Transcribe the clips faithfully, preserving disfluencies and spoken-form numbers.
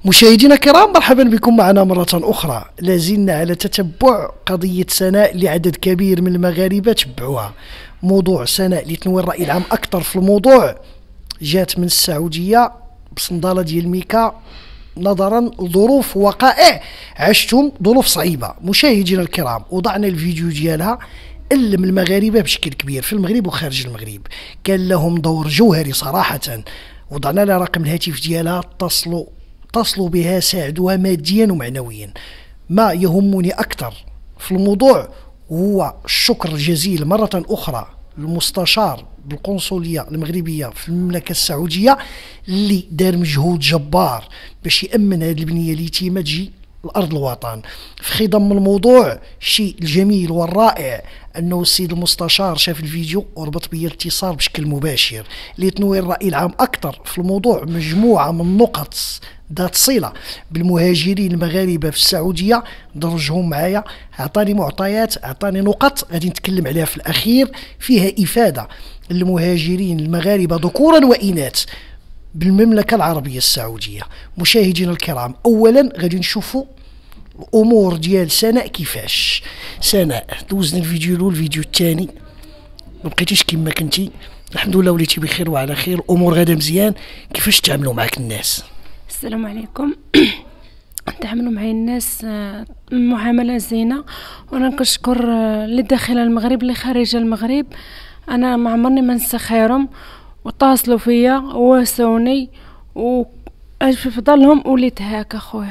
مشاهدينا الكرام، مرحبا بكم معنا مرة أخرى. لازلنا على تتبع قضية سناء اللي عدد كبير من المغاربة تبعوها. موضوع سناء اللي تنوي الرأي العام أكثر في الموضوع جات من السعودية بصندالة ديال ميكا نظرا لظروف وقائع عشتم ظروف صعيبة. مشاهدينا الكرام، وضعنا الفيديو ديالها ألم المغاربة بشكل كبير في المغرب وخارج المغرب، كان لهم دور جوهري صراحة. وضعنا لها رقم الهاتف ديالها، اتصلوا اتصلوا بها، ساعدوها ماديا ومعنويا. ما يهمني أكثر في الموضوع هو الشكر الجزيل مرة أخرى للمستشار بالقنصلية المغربية في المملكة السعودية اللي دار مجهود جبار باش يأمن هذه البنية اليتيمة تجي الأرض الوطن. في خضم الموضوع الشيء الجميل والرائع أنه السيد المستشار شاف الفيديو وربط بي الاتصال بشكل مباشر ليتنوي الرأي العام أكثر في الموضوع. مجموعة من النقط ذات صلة بالمهاجرين المغاربة في السعودية درجهم معايا، أعطاني معطيات، أعطاني نقط غادي نتكلم عليها في الأخير فيها إفادة للمهاجرين المغاربة ذكورا وإناث بالمملكة العربية السعودية. مشاهدينا الكرام، أولا غادي نشوفوا الأمور ديال سناء كيفاش. سناء دوزنا الفيديو الأول، الفيديو الثاني ما بقيتيش كما كنتي، الحمد لله وليتي بخير وعلى خير، الأمور غادا مزيان. كيفاش تعاملوا معك الناس؟ السلام عليكم. تعاملوا معي الناس معاملة زينة، وانا كنشكر اللي داخل المغرب اللي خارج المغرب. انا ما عمرني ما ننسى خيرهم، واتصلوا فيا وواسوني وفي فضلهم وليت هاكا خويا،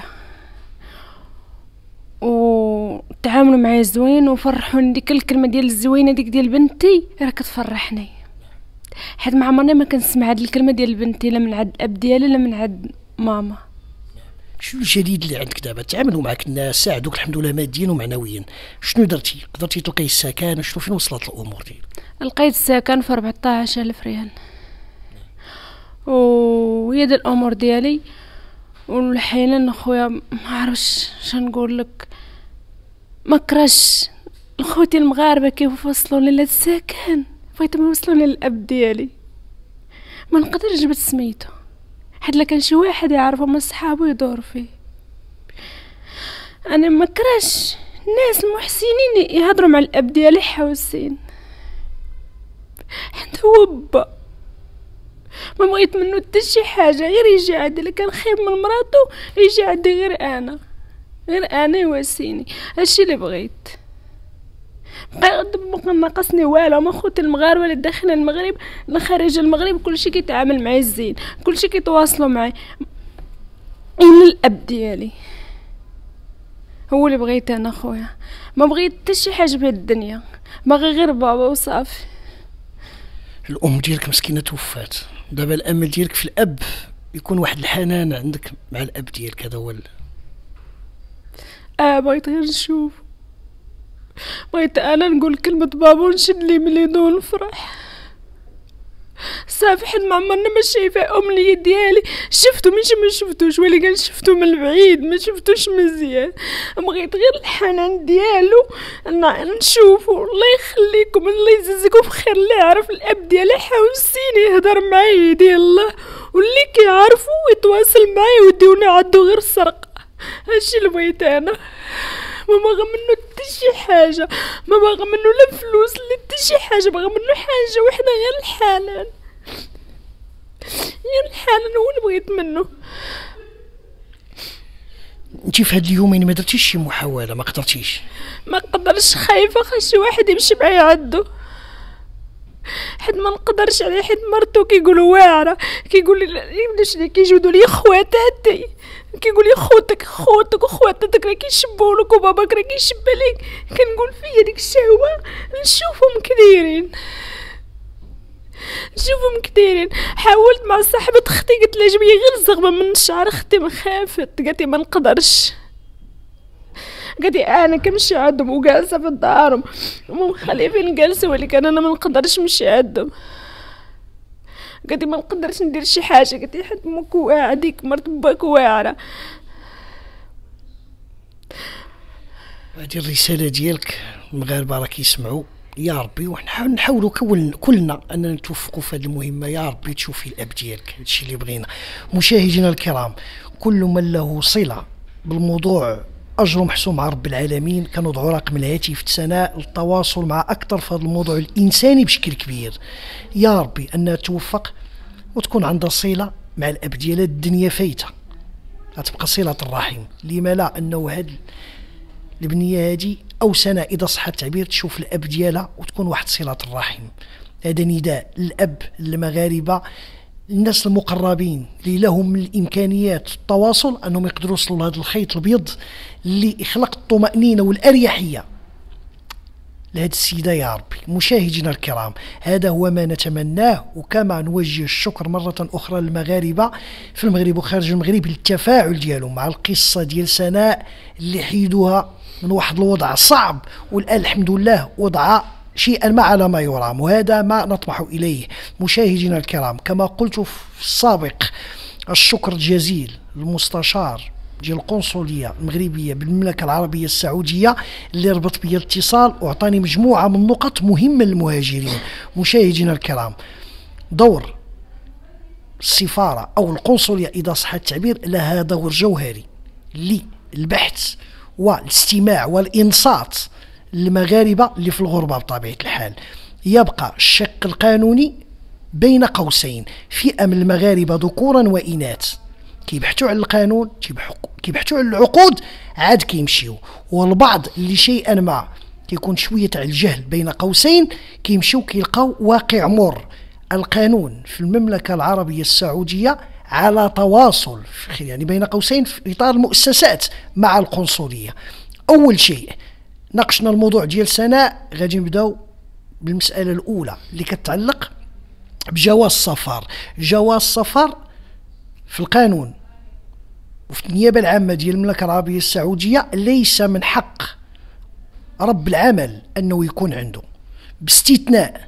وتعاملوا معايا زوين وفرحوني. ديك الكلمه ديال الزوينه ديك ديال بنتي راه كتفرحني، حيت ما عمرني ما كنسمع هاد الكلمه ديال بنتي لا من عند الاب ديالي لا من عند ماما. شنو الجديد اللي عندك دابا؟ تعاملوا معك الناس، ساعدوك الحمد لله ماديا ومعنويا. شنو درتي؟ قدرتي تلقاي السكن؟ شنو فين وصلت الامور ديالك؟ لقيت السكن في أربعطاش ألف ريال، وهي ديال الامور ديالي. والحين خويا ما عرفتش شنقول لك، ما كراش خوتي المغاربه كيف وصلوني لهاد السكن، بغيتهم يوصلوني للاب ديالي. ما نقدرش جبت سميتو، حيت لكان شي واحد يعرفو من صحابو يدور فيه. انا ما كراش الناس المحسنين يهضروا مع الاب ديالي حوسين، حيت هو با ما بغيت منه حتى شي حاجه، غير يجي عندي. الا كان خايب من مراتو يجي عندي، غير انا غير انا يواسيني. هادشي اللي بغيت. بقى ناقصني والو، ما خوتي المغاربه اللي داخلين المغرب اللي خارج المغرب كلشي كيتعامل معايا زين، كلشي كيتواصلوا معايا. الا الاب ديالي هو اللي بغيت انا خويا، ما بغيت حتى شي حاجه في الدنيا، باغي غير بابا وصافي. الام ديالك مسكينه توفات، دابا الامل ديالك في الاب يكون واحد الحنان عندك مع الاب ديالك، هذا هو. اه بغيت غير نشوف، بغيت انا نقول كلمه بابا ونشد لي من يدو ونفرح صافي. حيت ما عمرنا ما شايفه امنيه ديالي، شفتو ماشي ما شفتوش، ولكن شفتو من البعيد ما شفتوش مزيان. بغيت غير الحنان ديالو نشوفو. الله يخليكم، الله يجزيكم بخير. اللي يعرف الاب ديالي حاوسيني يهضر معايا يدي الله، واللي كيعرفو يتواصل معايا ويديونا عندو غير السرقه. هادشي اللي بغيت انا. ما باغا منو حتى شي حاجه، ما باغا منو لا فلوس لا حتى شي حاجه، باغا منو حاجه وحده غير الحنان، غير الحنان هو اللي بغيت منه. انت في هاد اليومين ما درتيش شي محاوله؟ ما قدرتيش؟ ما قدرش، خايفه خا شي واحد يمشي معايا عندو، حيت ما نقدرش عليه، حيت مرتو كيقولوا واعره، كيقول لي شنو كيجودوا لي خواتاتي، كيقول لي خوتك خوتك وخواتاتك راه كيشبهولك وباباك راه كيشبه ليك. كنقول فيا ديك الشهوه نشوفهم كثيرين، نشوفهم كثيرين. حاولت مع صاحبه اختي، قلت لها جيبي غير زغبه من شعر اختي، ما خافت، قالت لي ما نقدرش. قالت لي انا كنمشي عندهم وجالسه في دارهم ومخليفين جالسه، ولكن انا ما نقدرش نمشي عندهم. قالت لي ما نقدرش ندير شي حاجه، قالت لي حيت امك واعره، ديك مرت باك واعره. هذه الرساله ديالك المغاربه راه كيسمعوا، يا ربي ونحاولوا كلنا اننا نتوفقوا في هذه المهمه. يا ربي تشوفي الاب ديالك، هادشي اللي بغينا. مشاهدينا الكرام، كل من له صله بالموضوع اجر محسوم مع رب العالمين. كنوضعوا رقم الهاتف سناء للتواصل مع اكثر في هذا الموضوع الانساني بشكل كبير. يا ربي انها توفق وتكون عندها صله مع الاب ديالها. الدنيا فايته، غتبقى صله الرحم. لما لا انه هاد البنيه هادي او سناء اذا صح التعبير تشوف الاب ديالها وتكون واحد صله الرحم. هذا نداء للاب المغاربه، الناس المقربين اللي لهم من الامكانيات التواصل انهم يقدروا يوصلوا لهذا الخيط الابيض اللي يخلق الطمانينه والاريحيه لهذه السيده. يا ربي مشاهدينا الكرام، هذا هو ما نتمناه. وكما نوجه الشكر مره اخرى للمغاربه في المغرب وخارج المغرب للتفاعل ديالهم مع القصه ديال سناء اللي حيدوها من واحد الوضع صعب والان الحمد لله وضع شيئا ما على ما يرام، وهذا ما نطمح اليه. مشاهدينا الكرام، كما قلت في السابق، الشكر الجزيل للمستشار ديال القنصليه المغربيه بالمملكه العربيه السعوديه اللي ربط بيا الاتصال واعطاني مجموعه من النقط مهمه للمهاجرين. مشاهدينا الكرام، دور السفاره او القنصليه اذا صح التعبير لها دور جوهري للبحث والاستماع والانصات للمغاربه اللي في الغربه. بطبيعه الحال يبقى الشق القانوني بين قوسين، فئه من المغاربه ذكورا واناث كيبحثوا على القانون، كيبحثوا على العقود، عاد كيمشيو، والبعض اللي شيئا ما كيكون شويه على الجهل بين قوسين كيمشيو كيلقاو واقع مر. القانون في المملكه العربيه السعوديه على تواصل يعني بين قوسين في اطار المؤسسات مع القنصليه. اول شيء ناقشنا الموضوع ديال سناء، غادي نبداو بالمساله الاولى اللي كتعلق بجواز السفر. جواز السفر في القانون وفي النيابه العامه ديال المملكه العربيه السعوديه ليس من حق رب العمل انه يكون عنده، باستثناء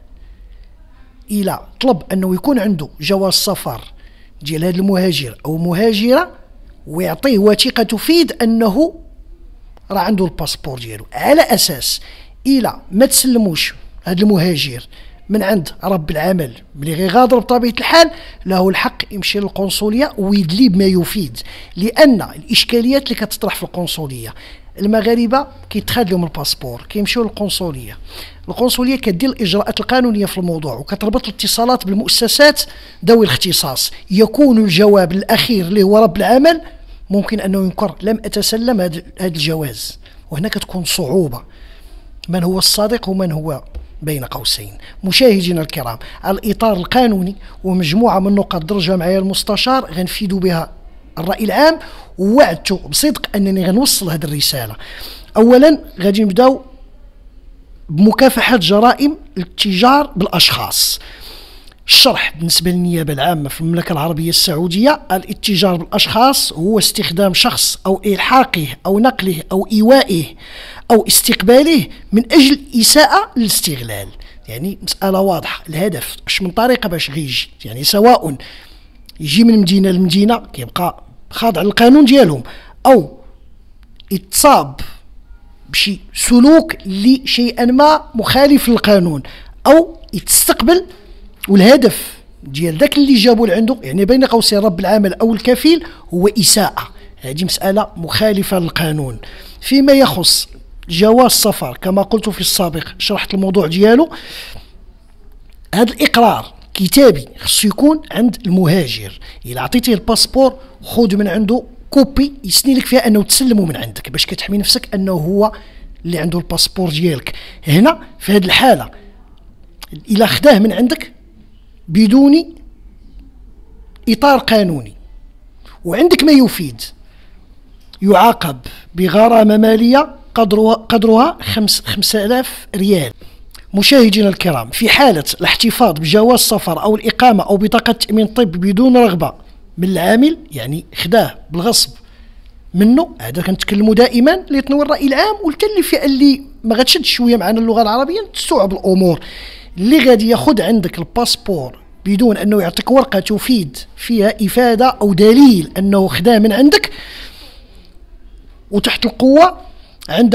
الى طلب انه يكون عنده جواز سفر ديال هذا المهاجر او مهاجره ويعطيه وثيقه تفيد انه راه عنده الباسبور ديالو، على اساس الى ما تسلموش هذا المهاجر من عند رب العمل ملي غيغادر بطبيعه الحال له الحق يمشي للقنصليه ويدلي بما يفيد. لان الاشكاليات اللي كتطرح في القنصليه، المغاربه كيتخاد لهم الباسبور كيمشيو للقنصليه، القنصليه كدير الاجراءات القانونيه في الموضوع وكتربط الاتصالات بالمؤسسات ذوي الاختصاص. يكون الجواب الاخير اللي هو رب العمل ممكن انه ينكر لم اتسلم هذا الجواز، وهنا كتكون صعوبه من هو الصادق ومن هو بين قوسين. مشاهدينا الكرام، الاطار القانوني ومجموعه من النقاط درجه معايا المستشار غنفيدوا بها الراي العام، ووعدت بصدق انني غنوصل هذه الرساله. اولا غادي نبداو بمكافحه جرائم الاتجار بالاشخاص. الشرح بالنسبه للنيابه العامه في المملكه العربيه السعوديه، الاتجار بالاشخاص هو استخدام شخص او الحاقه او نقله او ايوائه او استقباله من اجل اساءه للاستغلال. يعني مساله واضحه، الهدف اش من طريقه باش غيجي، يعني سواء يجي من مدينه لمدينه كيبقى خاضع للقانون ديالهم، او يتصاب بشي سلوك اللي شيئا ما مخالف للقانون، او يتستقبل والهدف ديال داك اللي جابوا لعنده يعني بين قوسين رب العمل او الكفيل هو اساءه. هذه مساله مخالفه للقانون. فيما يخص جواز السفر كما قلت في السابق، شرحت الموضوع ديالو، هذا الاقرار كتابي خصو يكون عند المهاجر. الا عطيتيه الباسبور خذ من عنده كوبي يسني لك فيها انه تسلمه من عندك باش كتحمي نفسك انه هو اللي عنده الباسبور ديالك. هنا في هذه الحاله الا خداه من عندك بدون اطار قانوني وعندك ما يفيد يعاقب بغرامه ماليه قدرها قدرها خمس خمسة آلاف ريال. مشاهدينا الكرام، في حالة الاحتفاظ بجواز سفر أو الإقامة أو بطاقة تأمين طب بدون رغبة من العامل، يعني خداه بالغصب منه، هذا كنتكلموا دائما ليتنوي الرأي العام واللي فئة اللي ما غتشدش شوية معنا اللغة العربية تستوعب الأمور. اللي غادي ياخذ عندك الباسبور بدون أنه يعطيك ورقة تفيد فيها إفادة أو دليل أنه خداه من عندك، وتحت القوة عند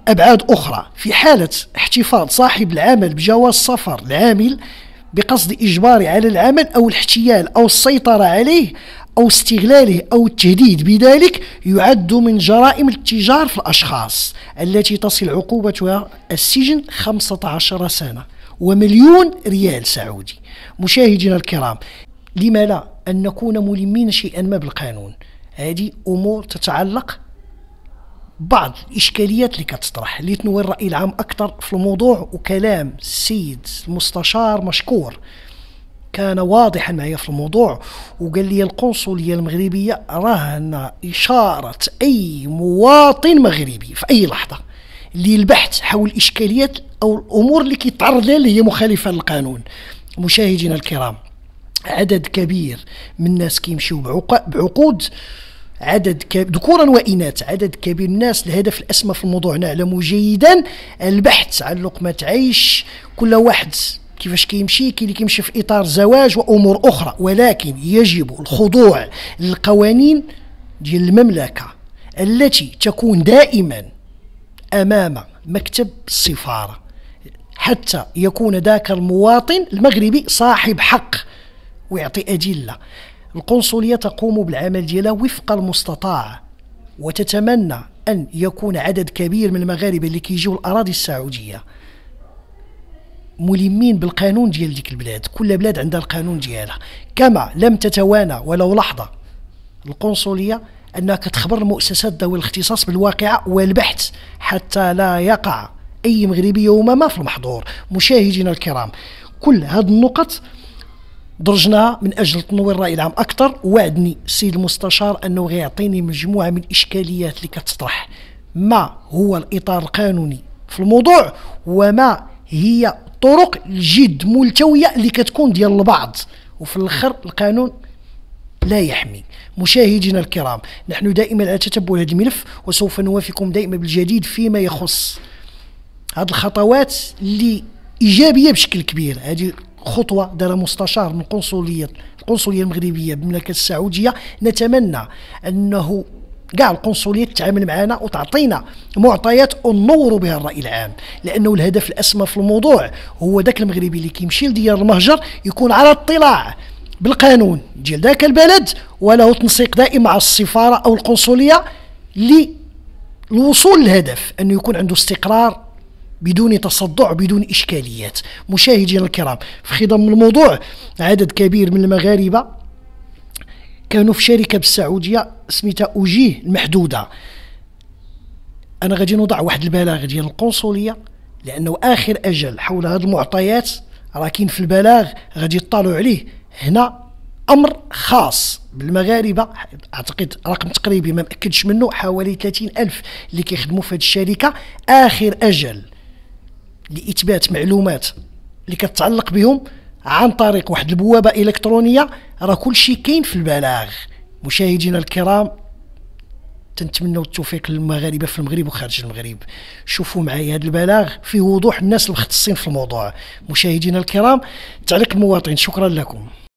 أبعاد أخرى. في حالة احتفاظ صاحب العمل بجواز سفر العامل بقصد إجباره على العمل أو الاحتيال أو السيطرة عليه أو استغلاله أو التهديد بذلك، يعد من جرائم الاتجار في الأشخاص التي تصل عقوبتها السجن خمسة عشر سنة ومليون ريال سعودي. مشاهدينا الكرام، لما لا أن نكون ملمين شيئا ما بالقانون؟ هذه أمور تتعلق بعض الإشكاليات اللي كتطرح اللي تنوي الرأي العام أكثر في الموضوع. وكلام السيد المستشار مشكور كان واضحا معي في الموضوع، وقال لي القنصلية المغربية راهن إشارة أي مواطن مغربي في أي لحظة للبحث حول الإشكاليات أو الأمور اللي كيتعرض لها اللي هي مخالفة للقانون. مشاهدينا الكرام، عدد كبير من الناس كيمشيو بعقود، عدد كبير ذكورا وإناث، عدد كبير من الناس. الهدف الأسمى في الموضوع نعلم جيدا البحث عن لقمة عيش. كل واحد كيفاش كيمشي، كي اللي كيمشي في إطار زواج وأمور أخرى، ولكن يجب الخضوع للقوانين ديال المملكة التي تكون دائما أمام مكتب السفارة حتى يكون ذاك المواطن المغربي صاحب حق ويعطي أدلة. القنصلية تقوم بالعمل ديالها وفق المستطاع، وتتمنى أن يكون عدد كبير من المغاربة اللي كيجيو الأراضي السعودية ملمين بالقانون ديال ديك البلاد. كل بلاد عندها القانون ديالها. كما لم تتوانى ولو لحظة القنصلية أنها كتخبر المؤسسات ذوي الاختصاص بالواقعة والبحث حتى لا يقع أي مغربي يوما ما في المحظور. مشاهدينا الكرام، كل هذه النقط درجناها من أجل تنوير الرأي العام أكثر. وعدني السيد المستشار أنه غيعطيني مجموعة من الإشكاليات اللي كتطرح، ما هو الإطار القانوني في الموضوع وما هي طرق الجد ملتوية اللي كتكون ديال البعض، وفي الآخر القانون لا يحمي. مشاهدينا الكرام، نحن دائما على تتبع هذا الملف، وسوف نوافيكم دائما بالجديد فيما يخص هذه الخطوات اللي إيجابية بشكل كبير. هذه خطوة دار مستشار من قنصلية القنصلية المغربية بالمملكة السعودية. نتمنى أنه كاع القنصلية تتعامل معنا وتعطينا معطيات وننوروا بها الرأي العام، لأنه الهدف الأسمى في الموضوع هو ذاك المغربي اللي كيمشي لديار المهجر يكون على اطلاع بالقانون ديال ذاك البلد، وله تنسيق دائم مع السفارة أو القنصلية للوصول للهدف، أنه يكون عنده استقرار بدون تصدع بدون إشكاليات. مشاهدينا الكرام، في خضم الموضوع عدد كبير من المغاربة كانوا في شركة بالسعودية سميتها أوجيه المحدودة. أنا غادي نوضع واحد البلاغ ديال القنصلية، لأنه آخر أجل حول هذه المعطيات راه كاين في البلاغ غادي يطلعوا عليه. هنا أمر خاص بالمغاربة، أعتقد رقم تقريبي ما مأكدش منه، حوالي ثلاثين ألف اللي كيخدموا في هذه الشركة. آخر أجل لإثبات معلومات اللي كتتعلق بهم عن طريق واحد البوابة إلكترونية، راه كل شيء كاين في البلاغ. مشاهدينا الكرام، تنتمنوا التوفيق للمغاربة في المغرب وخارج المغرب. شوفوا معايا هذا البلاغ فيه وضوح الناس المختصين في الموضوع. مشاهدينا الكرام، تعليق المواطن. شكرا لكم.